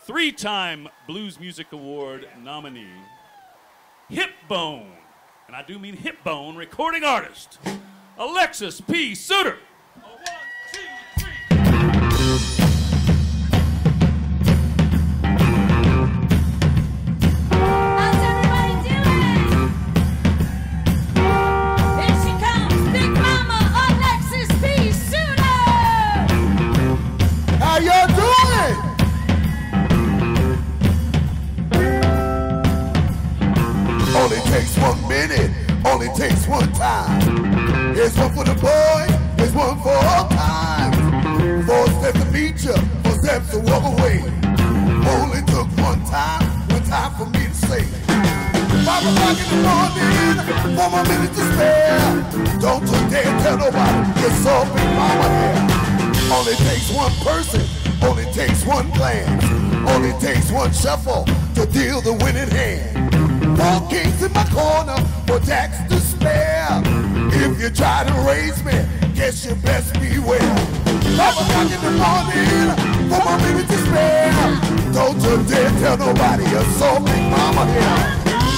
three-time Blues Music Award nominee, hip bone, and I do mean hip bone, recording artist, Alexis P. Suter. Only takes 1 minute, only takes one time. Here's one for the boys, here's one for all time. 4 steps to meet you, 4 steps to walk away. Only took one time for me to say. 5 o'clock in the morning, 4 more minutes to spare. Don't you dare tell nobody you saw Big Mama here. Only takes one person, only takes one glance. Only takes one shuffle to deal the winning hand. 4 kings in my corner, 4 jacks to spare. If you try to raise me, guess you best beware. 5 o'clock in the morning, 4 more minutes to spare. Don't you dare tell nobody you saw Big Mama here.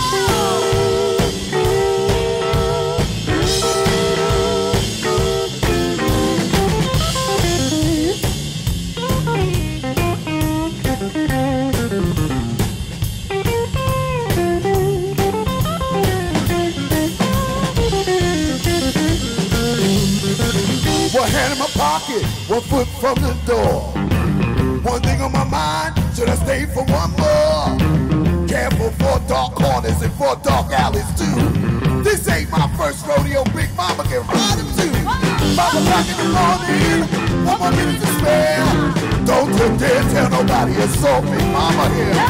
One hand in my pocket, 1 foot from the door. One thing on my mind, should I stay for one more? Careful for dark corners and for dark alleys too. This ain't my first rodeo, Big Mama can ride him too. 5 o'clock in the morning, 1 more minute to spare. Don't you dare tell nobody you saw Big Mama here.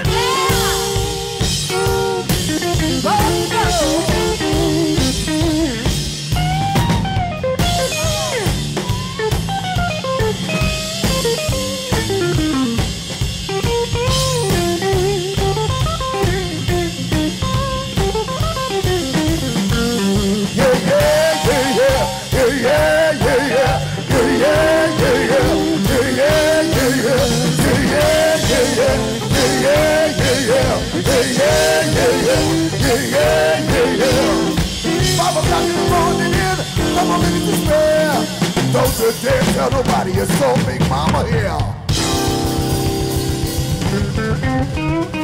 Don't you dare tell nobody you saw Big Mama here.